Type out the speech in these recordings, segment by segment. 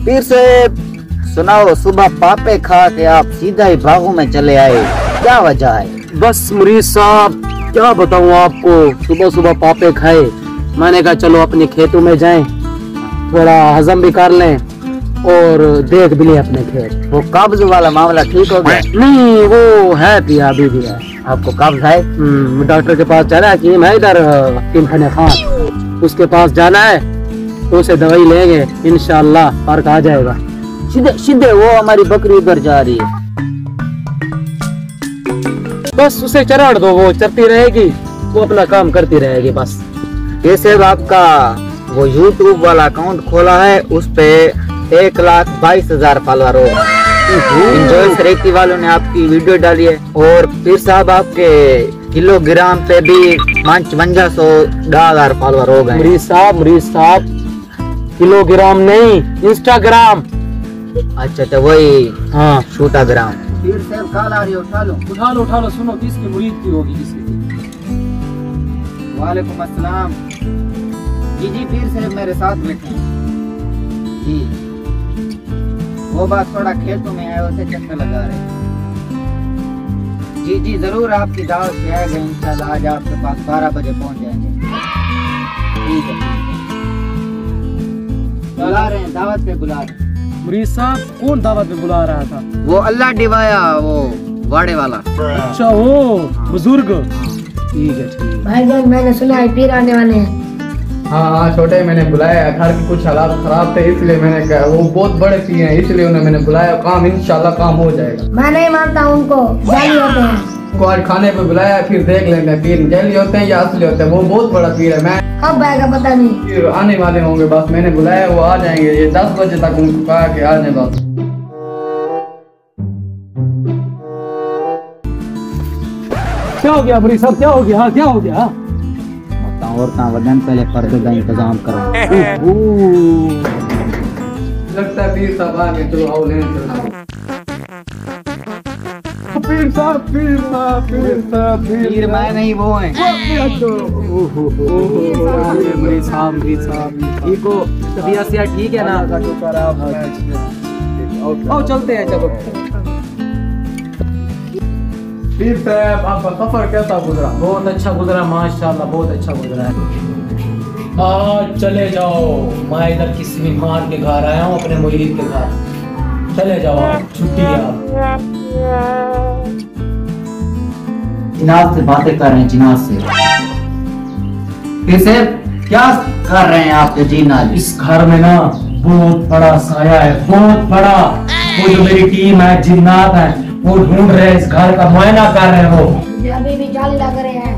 पीर साहब सुनाओ, सुबह पापे खा के आप सीधा ही बागों में चले आए, क्या वजह है? बस मुरीद साहब क्या बताऊं आपको, सुबह सुबह पापे खाए, मैंने कहा चलो अपने खेतों में जाएं, थोड़ा हजम भी कर लें और देख भी लें अपने खेत। वो कब्ज वाला मामला ठीक हो गया? नहीं वो है पिया, अभी भी है। आपको कब्ज है? डॉक्टर के पास चला, हकीम है इधर किमखाने खान, उसके पास जाना है तो उसे दवाई लेंगे, इंशाल्लाह फर्क आ जाएगा। सीधे सीधे वो हमारी बकरी उधर जा रही है, बस उसे चढ़ दो, वो चलती रहेगी, वो अपना काम करती रहेगी बस। जैसे आपका वो YouTube वाला अकाउंट खोला है, उस पे 1,22,000 फॉलोअर होगा। इंजॉय सरेती वालों ने आपकी वीडियो डाली है, और पीर साहब आपके किलोग्राम पे भी 55,000 फॉलोअर हो गए। मुरीद साहब किलोग्राम नहीं, इंस्टाग्राम। अच्छा वही, हाँ छोटाग्राम। पीर साहब कॉल आ रही है, उठा लो, सुनो किसकी मुरीद की होगी, किसकी? वालेकुम अस्सलाम। जी पीर साहब मेरे साथ बैठे हैं जी। वो बात थोड़ा खेतों में है, उसे चक्कर लगा रहे हैं। जी जरूर आपकी दावत पे आएगा इंशाल्लाह, आज आपके पास 12 बजे पहुंच जाएंगे। ठीक है, बुला रहे हैं, दावत पे बुला रहे हैं। मुरीद साहब कौन दावत में बुला रहा था? वो अल्लाह डिवाया, वो वाड़े वाला। अच्छा वो बुजुर्ग, ठीक है। भाईजान मैंने सुना है पीर आने वाले हैं। हाँ छोटे, मैंने बुलाया, घर के कुछ हालात खराब थे इसलिए मैंने कहा, वो बहुत बड़े पी हैं इसलिए उन्हें मैंने बुलाया, काम इंशाल्लाह काम हो जाएगा। मैं नहीं मानता उनको, जाली होते हैं। को आज खाने पे बुलाया, फिर देख लेंगे पीर जैली होते हैं या असली होते हैं, वो बहुत बड़ा पीर है। मैं कब आएगा पता नहीं, फिर आने वाले होंगे, बस मैंने बुलाया, वो आ जाएंगे, ये 10 बजे तक उनको कहा कि आ जाए बस। क्या हो गया मुरीद साहब, क्या हो गया? क्या हो गया? औरतां वदन पहले पर्दे का इंतजाम करो। लगता है पीर साहब आ गए, चलो आओ लेने चलो। पीर मैं नहीं, वो है। मुरीद साहब ठीक हो? तबीयत से ठीक है ना? आओ चलते हैं, चलो। पीर साहब आपका सफर कैसा गुजरा? बहुत अच्छा गुजरा माशाल्लाह, बहुत अच्छा गुजरा है। आज चले जाओ, मैं इधर किसी बीमार के घर आया हूँ, अपने मुरीद के घर। चले जाओ आप, छुट्टी है आप। जिनाज से बातें कर रहे हैं, जिनाज से। पीर साहब क्या कर रहे हैं आप? जिनाज इस घर में ना बहुत बड़ा साया है, बहुत बड़ा। वो जो मेरी टीम है, जिन्नात है, वो ढूंढ रहे हैं, इस घर का मुआयना कर रहे हैं। वो अभी भी जाली लग रहे हैं।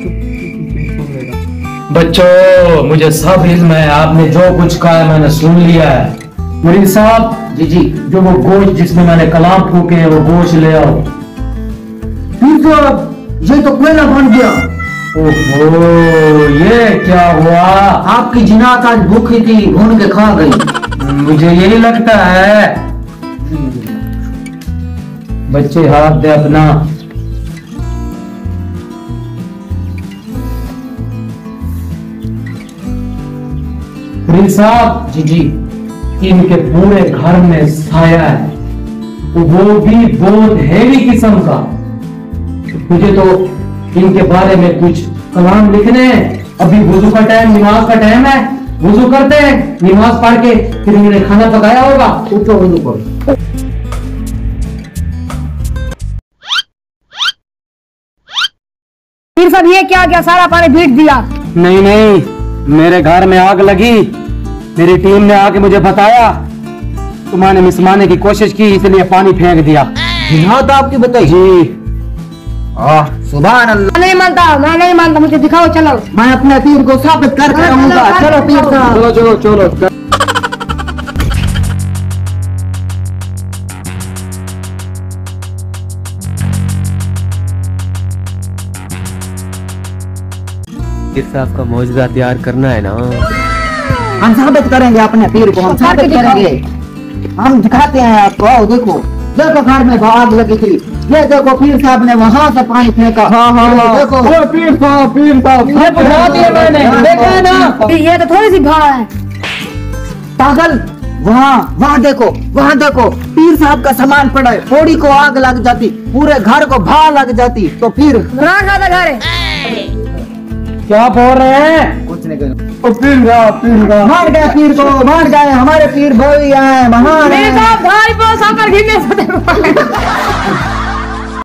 बच्चों मुझे सब इल्म है, आपने जो कुछ कहा है मैंने सुन लिया है। मुरीद साहब जी जो वो गोश्त जिसमें मैंने कलाम फूके हैं, वो गोश्त ले आओ। ये तो कोयला बन गया। ओहो ये क्या हुआ? आपकी जिनात आज भूखी थी, भून के खा गई। मुझे यही लगता है। बच्चे हाथ दे अपना। मुरीद साहब जी इनके पूरे घर में साया है, वो भी बहुत हेवी किस्म का। मुझे तो इनके बारे में कुछ कलाम लिखने हैं। अभी वुजू का टाइम, नमाज का टाइम है, वुजू करते हैं, नमाज पढ़ के फिर इन्होंने खाना पकाया होगा। उठो वुजू करो। पीर साहब ये क्या क्या सारा पानी भीग दिया? नहीं मेरे घर में आग लगी, मेरी टीम ने आके मुझे बताया, तुम्हारे मिसमाने की कोशिश की इसलिए पानी फेंक दिया। जिनात आपकी बताई? जी सुभान अल्लाह। मैं नहीं मानता, मुझे दिखाओ, चलो। मैं अपने पीर को साबित करके रहूंगा। चलो पीर साहब, चलो। पीर साहब का मौजूदा तैयार करना है ना, हम साबित करेंगे अपने पीर को, हम साबित करेंगे, हम दिखाते हैं आपको। आओ देखो घर में आग लगी थी, ये देखो पीर साहब ने वहाँ से पानी फेंका। हाँ देखो पीर साहब ये बुझा दिया मैंने, देखा है ना? ये तो थोड़ी सी भाव है। पागल, वहाँ देखो, वहाँ देखो, पीर साहब का सामान पड़ा है। पौड़ी को आग लग जाती, पूरे घर को भा लग जाती, तो फिर राखा था घर क्या बोल रहे हैं? कुछ नहीं करें। पीर का मार गए पीर को, मार गए। हमारे पीर भाई आए, महान मेरे हैं। साहब भाई को साकर घिरने से